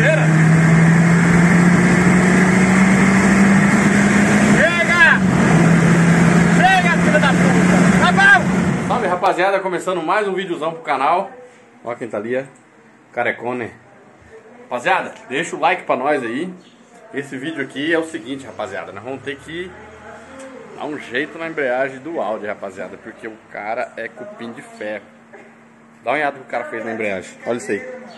áudizeira. Chega, filha da puta! Tá bom! Salve, rapaziada, começando mais um videozão pro canal. Olha quem tá ali, ó. Carecone. Rapaziada, deixa o like pra nós aí. Esse vídeo aqui é o seguinte, rapaziada. Nós vamos ter que dar um jeito na embreagem do Audi, rapaziada, porque o cara é cupim de ferro. Dá uma olhada que o cara fez na embreagem. Olha isso aí.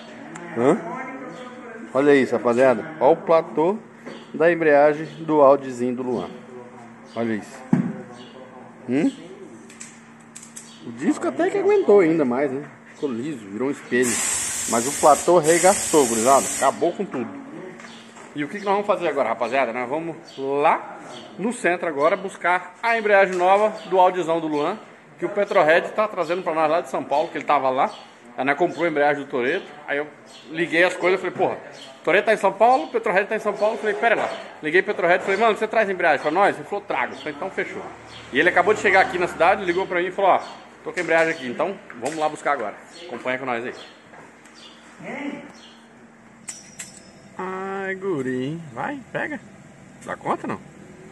Olha isso, rapaziada. Olha o platô da embreagem do Audizinho do Luan. Olha isso. O disco até que aguentou ainda mais, né? Ficou liso, virou um espelho. Mas o platô regaçou, gurizada. Acabou com tudo. E o que nós vamos fazer agora, rapaziada? Nós vamos lá no centro agora buscar a embreagem nova do Audizão do Luan, que o Petrohead tá trazendo pra nós lá de São Paulo, que ele tava lá. Aí nós comprou a embreagem do Toretto. Aí eu liguei as coisas, falei, porra, Toretto tá em São Paulo, o Petrohead tá em São Paulo. Falei, pera lá. Liguei o Petrohead, falei, mano, você traz a embreagem pra nós? Ele falou, trago. Falei, então fechou. E ele acabou de chegar aqui na cidade, ligou pra mim e falou, ó, tô com a embreagem aqui, então vamos lá buscar agora. Acompanha com nós aí. Ai, guri. Vai, pega. Dá conta, não?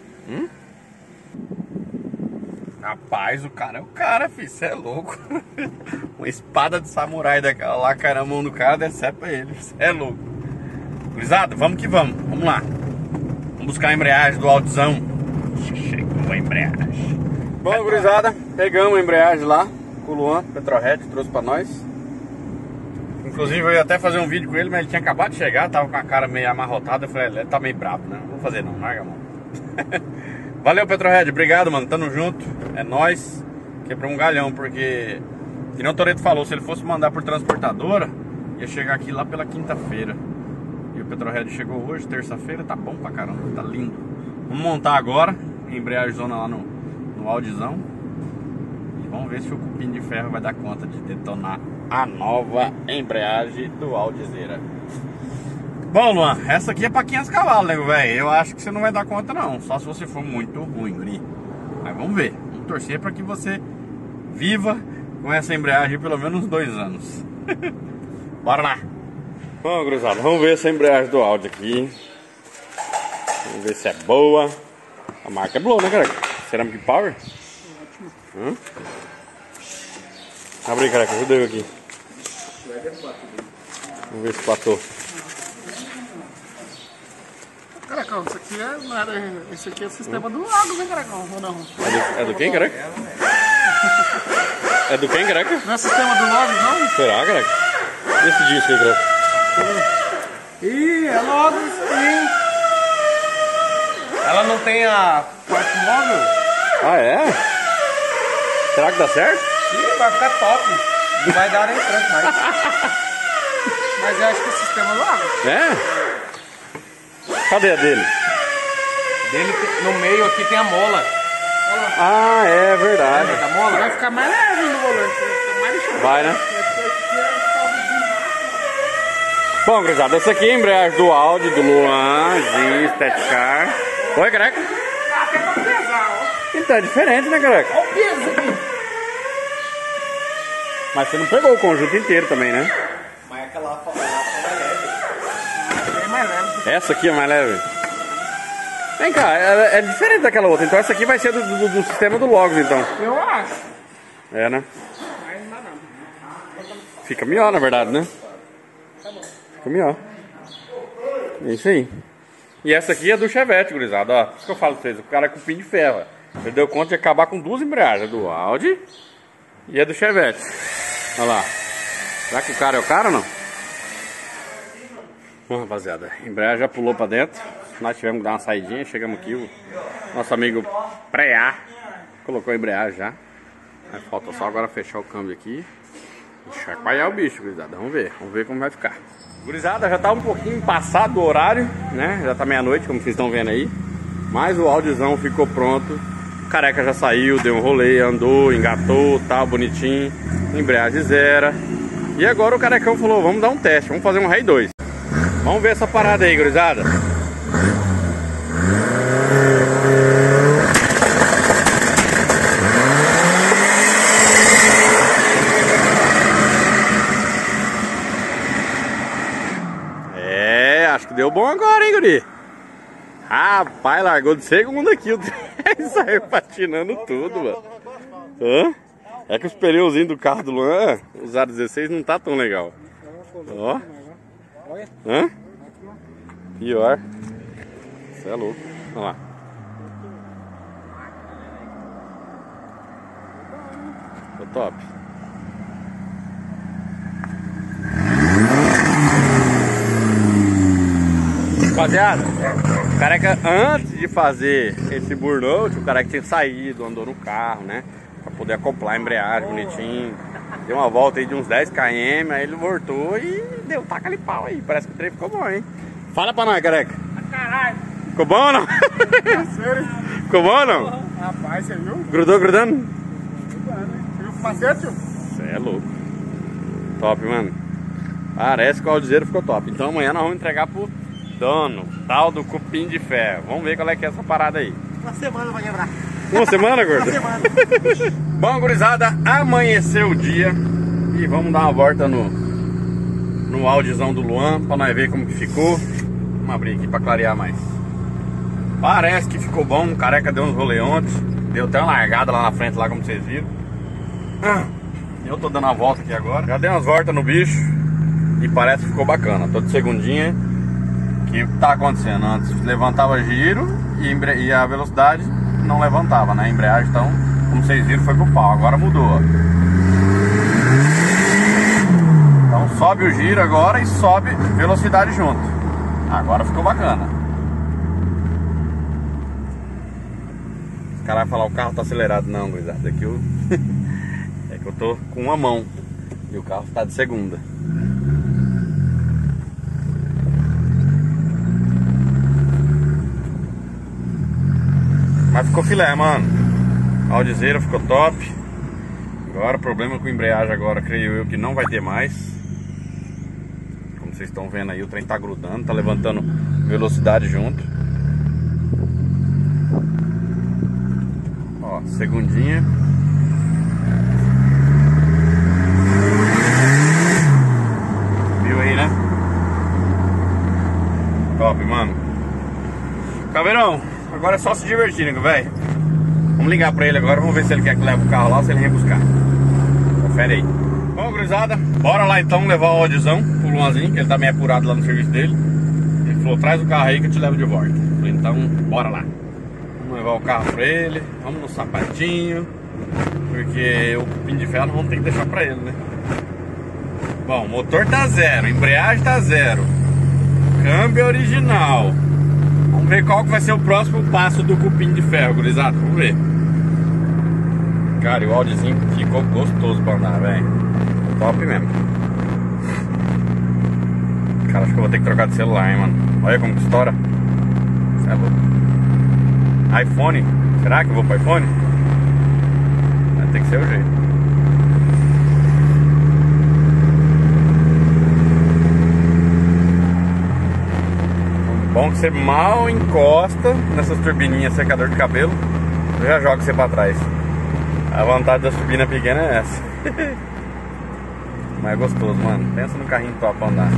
Rapaz, o cara é o cara, filho. Você é louco. Uma espada de samurai daquela lá cai na mão do cara, decepa ele. Você é louco. Gurizada, vamos que vamos. Vamos lá. Vamos buscar a embreagem do Audizão. Chegou a embreagem. Bom, gurizada, pegamos a embreagem lá com o Luan, Petrohead, trouxe pra nós. Inclusive eu ia até fazer um vídeo com ele, mas ele tinha acabado de chegar, tava com a cara meio amarrotada. Eu falei, ele tá meio bravo, né? Não vou fazer não, larga a mão. Valeu, Petrohead, obrigado, mano, tamo junto. É nóis. Quebrou um galhão, porque, que nem o Toretto falou, se ele fosse mandar por transportadora, ia chegar aqui lá pela quinta-feira. E o Petrohead chegou hoje, terça-feira, tá bom pra caramba, tá lindo. Vamos montar agora, embreagem zona lá no Audizão. E vamos ver se o cupim de ferro vai dar conta de detonar a nova embreagem do Audizeira. Bom, Luan, essa aqui é pra 500 cavalos, nego, velho. Eu acho que você não vai dar conta, não. Só se você for muito ruim, guri. Mas vamos ver. Vamos torcer pra que você viva com essa embreagem pelo menos 2 anos. Bora lá. Bom, gurizada, vamos ver essa embreagem do Audi aqui. Vamos ver se é boa. A marca é boa, né, cara? Ceramic Power? Ótimo. Abre aí, cara, ajuda eu aqui. Vamos ver esse platô. Caracão, isso aqui é nada. Esse aqui é o sistema do lago, né, Caracão? Ou não? É do quem, careca? É do quem, careca? Não é sistema do Logos, não? Será, careca? E esse disco aí, careca? Ih, é Logos, sim. Ela não tem a parte móvel? Ah, é? Será que dá certo? Ih, vai ficar top. Não vai dar nem tranco mais. Mas eu acho que é o sistema do Logos. É? Cadê a dele? Dele, no meio aqui tem a mola. Ah, é verdade. Da mola? Vai ficar mais leve no volante. Vai, né? Bom, gurizada, essa aqui é a embreagem do Audi, do Luan, G, Statcar. Oi, careca? Ah, tem pra pesar, ó. Então é diferente, né, careca? Olha o peso aqui. Mas você não pegou o conjunto inteiro também, né? Mas aquela lá é mais leve. Ah, bem mais leve. Essa aqui é mais leve. Vem cá, é diferente daquela outra. Então essa aqui vai ser do sistema do Logos, então. Eu acho. É, né? Mas não dá não. Fica melhor, na verdade, né? Tá bom. Fica melhor. É isso aí. E essa aqui é do Chevette, gurizada. Ó, isso que eu falo pra vocês. O cara é cupim de ferro. Ele deu conta de acabar com 2 embreagens. Do Audi e a do Chevette. Olha lá. Será que o cara é o cara ou não? Bom, rapaziada, a embreagem já pulou pra dentro. Nós tivemos que dar uma saidinha. Chegamos aqui, o nosso amigo Preá colocou a embreagem já. Aí falta só agora fechar o câmbio aqui e chacoalhar o bicho, gurizada. Vamos ver como vai ficar. Gurizada, já tá um pouquinho passado do horário, né? Já tá meia-noite, como vocês estão vendo aí. Mas o Audizão ficou pronto. O careca já saiu, deu um rolê, andou, engatou, tal, bonitinho. Embreagem zero. E agora o carecão falou, vamos dar um teste, vamos fazer um Rei 2. Vamos ver essa parada aí, gurizada. É, acho que deu bom agora, hein, guri? Rapaz, largou de segundo aqui, o trem saiu patinando tudo, mano. Hã? É que os pneuzinhos do carro do Luan, o 016, não tá tão legal. Ó. Hã? Pior. Você é louco. Olha lá. Ficou top. Rapaziada, o careca antes de fazer esse burnout, o careca tinha saído, andou no carro, né? Pra poder acoplar a embreagem bonitinho. Deu uma volta aí de uns 10 km, aí ele voltou e deu taca ali pau aí. Parece que o trem ficou bom, hein? Fala pra nós, careca. Caralho. Ficou bom ou não? Sério? Ficou bom ou não? Rapaz, você viu? Grudou, grudando? Você viu o facete, tio? Você é louco. Top, mano. Parece que o aldizeiro ficou top. Então amanhã nós vamos entregar pro dono, tal do cupim de ferro. Vamos ver qual é que é essa parada aí. Uma semana vai quebrar. Uma semana, gordo? Uma semana. Bom, gurizada, amanheceu o dia e vamos dar uma volta no Audizão do Luan pra nós ver como que ficou. Vamos abrir aqui pra clarear mais. Parece que ficou bom, o careca deu uns rolê ontem. Deu até uma largada lá na frente, lá como vocês viram. Eu tô dando uma volta aqui agora. Já dei umas voltas no bicho e parece que ficou bacana. Tô de segundinha. O que tá acontecendo? Antes levantava giro e a velocidade não levantava, né? A embreagem, então, como vocês viram, foi pro pau. Agora mudou, ó. Então sobe o giro agora e sobe velocidade junto. Agora ficou bacana. Os caras vão falar, o carro tá acelerado. Não, gurizada, aqui eu... é que eu tô com uma mão e o carro tá de segunda. Mas ficou filé, mano. A aldizeira ficou top. Agora o problema com a embreagem agora, creio eu, que não vai ter mais. Como vocês estão vendo aí, o trem tá grudando, tá levantando velocidade junto. Ó, segundinha. Viu aí, né? Top, mano. Caveirão, agora é só se divertir, né, velho? Vamos ligar pra ele agora, vamos ver se ele quer que leve o carro lá ou se ele vem buscar. Confere aí. Bom, gurizada, bora lá então levar o Audizão pro Luanzinho, que ele tá meio apurado lá no serviço dele. Ele falou, traz o carro aí que eu te levo de volta. Eu falei, então, bora lá. Vamos levar o carro pra ele, vamos no sapatinho, porque o cupim de ferro nós vamos ter que deixar pra ele, né? Bom, o motor tá zero, embreagem tá zero, câmbio original. Vamos ver qual que vai ser o próximo passo do cupim de ferro, gurizada. Vamos ver. Cara, e o Audizinho ficou gostoso pra andar, velho. Top mesmo. Cara, acho que eu vou ter que trocar de celular, hein, mano. Olha como que estoura. Isso é louco. iPhone? Será que eu vou pro iPhone? Vai ter que ser o jeito. Bom que você mal encosta nessas turbininhas secador de cabelo, eu já jogo você pra trás. A vantagem das turbinas pequenas é essa. Mas é gostoso, mano. Pensa no carrinho top pra andar.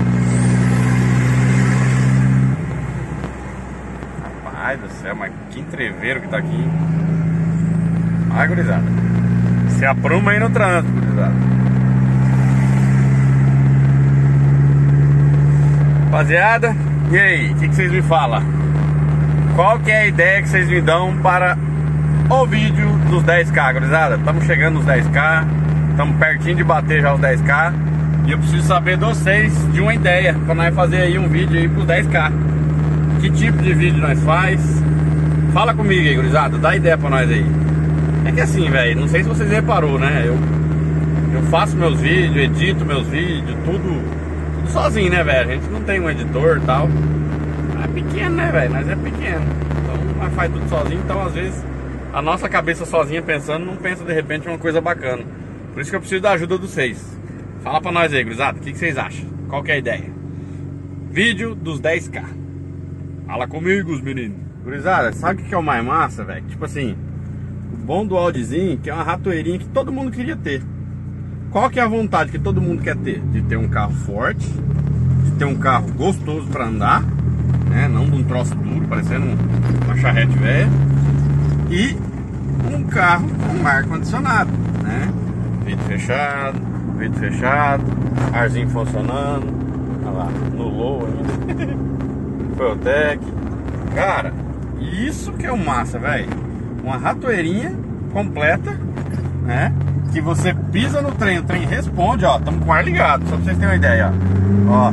Rapaz do céu, mas que entreveiro que tá aqui. Ai, gurizada. Se apruma aí no trânsito, gurizada. Rapaziada, e aí, o que vocês me falam? Qual que é a ideia que vocês me dão para o vídeo dos 10k, gurizada? Estamos chegando nos 10k, estamos pertinho de bater já os 10k. E eu preciso saber de vocês de uma ideia para nós fazer aí um vídeo aí pros 10k. Que tipo de vídeo nós faz? Fala comigo aí, gurizada, dá ideia para nós aí. É que assim, velho, não sei se vocês reparou, né? Eu faço meus vídeos, edito meus vídeos, tudo sozinho, né, velho? A gente não tem um editor e tal. É pequeno, né, velho? Nós é pequeno. Então nós faz tudo sozinho. Então às vezes a nossa cabeça sozinha pensando não pensa de repente uma coisa bacana. Por isso que eu preciso da ajuda de vocês. Fala pra nós aí, gurizada, o que vocês acham? Qual que é a ideia? Vídeo dos 10k. Fala comigo, os meninos. Gurizada, sabe o que é o mais massa, velho? Tipo assim, o bom do Audizinho que é uma ratoeirinha que todo mundo queria ter. Qual que é a vontade que todo mundo quer ter? De ter um carro forte, de ter um carro gostoso para andar, né? Não de um troço duro, parecendo uma charrete velha. E um carro com ar-condicionado, né? Vidro fechado, arzinho funcionando. Olha lá, no low ainda. Fueltech. Cara, isso que é o massa, velho. Uma ratoeirinha completa, né? Que você pisa no trem, o trem responde, ó. Estamos com o ar ligado, só pra vocês terem uma ideia, ó.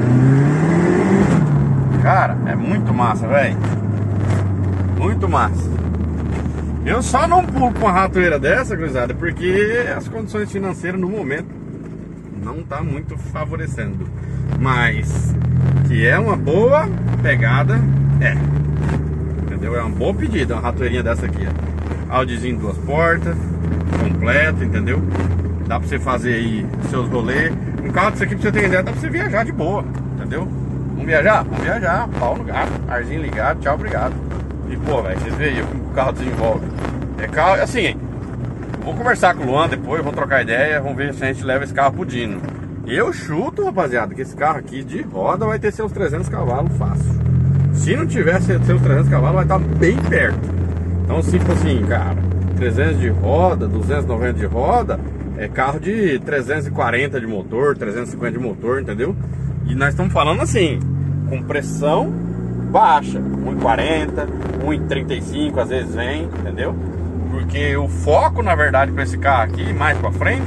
Cara, é muito massa, velho. Muito massa. Eu só não pulo com uma ratoeira dessa, gurizada, porque as condições financeiras no momento não tá muito favorecendo. Mas que é uma boa pegada, entendeu? É uma boa pedida, uma ratoeirinha dessa aqui, ó. Audizinho 2 portas, completo, entendeu? Dá pra você fazer aí seus rolês. Um carro desse aqui, pra você ter ideia, dá pra você viajar de boa, entendeu? Vamos viajar? Vamos viajar, pau no gato, arzinho ligado, tchau, obrigado. E pô, velho, vocês veem aí como o carro desenvolve. É carro, assim, vou conversar com o Luan depois, vamos trocar ideia, vamos ver se a gente leva esse carro pro Dino. Eu chuto, rapaziada, que esse carro aqui de roda vai ter seus 300 cavalos fácil. Se não tiver seus 300 cavalos, vai estar bem perto. Então, tipo assim, cara, 300 de roda, 290 de roda, é carro de 340 de motor, 350 de motor, entendeu? E nós estamos falando assim, com pressão baixa, 1,40, 1,35 às vezes vem, entendeu? Porque o foco, na verdade, para esse carro aqui, mais pra frente,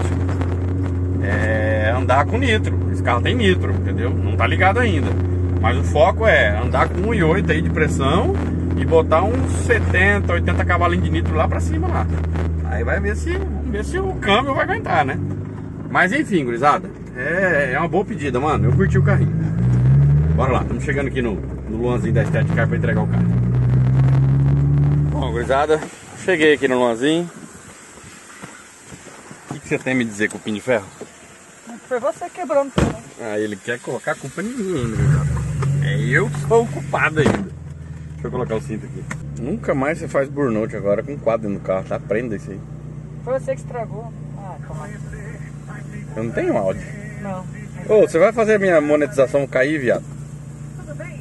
é andar com nitro. Esse carro tem nitro, entendeu? Não tá ligado ainda. Mas o foco é andar com 1,8 aí de pressão e botar uns 70, 80 cavalinhos de nitro lá pra cima lá. Aí vai ver se, vamos ver se o câmbio vai aguentar, né? Mas enfim, gurizada, é uma boa pedida, mano. Eu curti o carrinho. Bora lá, estamos chegando aqui no Luanzinho da Estética Car pra entregar o carro. Bom, gurizada, cheguei aqui no Luanzinho. O que você tem a me dizer com o pin de ferro? Foi você que quebrou no final. Ah, ele quer colocar a culpa em mim, né? É eu que sou o culpado ainda. Deixa eu colocar o cinto aqui. Nunca mais você faz burnout agora com quadro no carro, tá? Prenda isso aí. Foi você que estragou. Ah, toma. Eu não tenho áudio. Não. Ô, você vai fazer a minha monetização cair, viado? Tudo bem.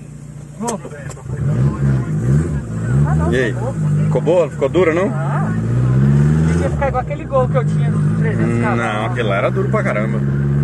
E aí? Ficou boa? Ficou dura, não? Ah, ia ficar igual aquele gol que eu tinha dos 300 cavalos. Não, aquele lá era duro pra caramba.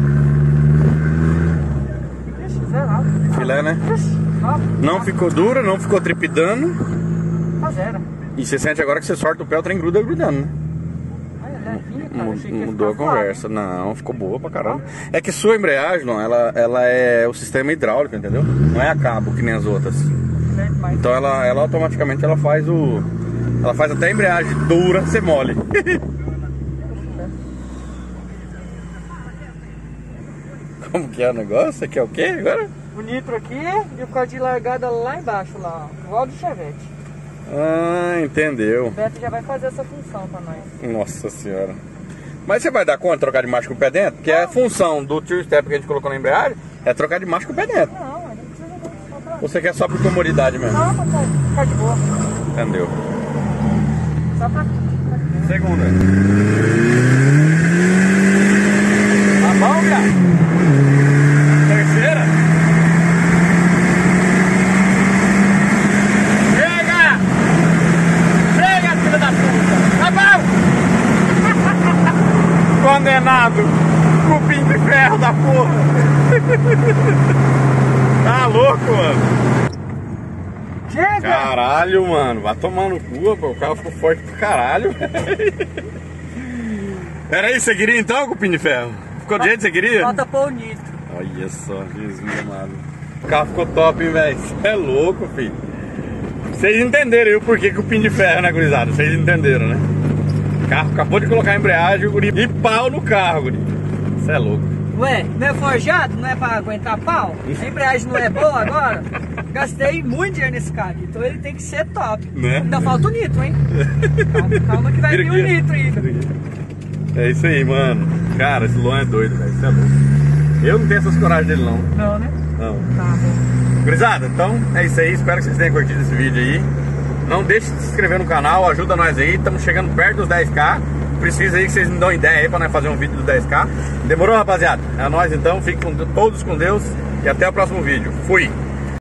Ixi, zerado. Filé, né? Ixi, Não ficou dura, não ficou trepidando. tá zero. E você sente agora que você sorta o pé, o trem gruda grudando, né? Ai, é levinha, cara. Achei que ia Mudou a ficar conversa. Não, ficou boa pra caramba. É que sua embreagem, não, ela é o sistema hidráulico, entendeu? Não é a cabo que nem as outras. suave, mas Então ela automaticamente ela faz até a embreagem dura ser mole. Como que é o negócio? Você quer o quê agora? o nitro aqui e o código de largada lá embaixo, lá, igual do Chevette. Ah, entendeu. O Beto já vai fazer essa função pra nós. Nossa senhora. Mas você vai dar conta de trocar de marcha com o pé dentro? Porque a função do tio step que a gente colocou na embreagem é trocar de marcha com o pé dentro. Não, ele não precisa não. Só pra... Ou você quer só por comodidade mesmo? Não, pra ficar de boa. Entendeu. Só pra... Segunda. Tá bom, cara? Terceira. Chega! Chega, filha da puta! Tá bom! Condenado! Cupim de ferro da porra! Tá louco, mano? Chega! Caralho, mano, vai tomar no cu, pô. O carro ficou forte pro caralho. Era isso que você queria então, cupim de ferro? Ficou do jeito que você queria? Falta pôr o nitro. Olha só, Jesus amado. O carro ficou top, hein, velho? Você é louco, filho. Vocês entenderam aí o porquê que o pin de ferro, né, gurizada? Vocês entenderam, né? O carro acabou de colocar a embreagem, guri, e pau no carro, guri. Você é louco. Ué, não é forjado? Não é pra aguentar pau? A embreagem não é boa agora? Gastei muito dinheiro nesse carro, então ele tem que ser top. Né? Ainda falta o nitro, hein? Calma que vai vir o nitro ainda. É isso aí, mano. Cara, esse Luan é doido, velho. Isso é louco. Eu não tenho essas coragem dele, não. Não, né? Não. Tá bom. Gurizada, então é isso aí. Espero que vocês tenham curtido esse vídeo aí. Não deixe de se inscrever no canal, ajuda nós aí. Estamos chegando perto dos 10k. Precisa aí que vocês me dão ideia aí pra nós fazer um vídeo dos 10k. Demorou, rapaziada? É nóis então. Fiquem todos com Deus e até o próximo vídeo. Fui!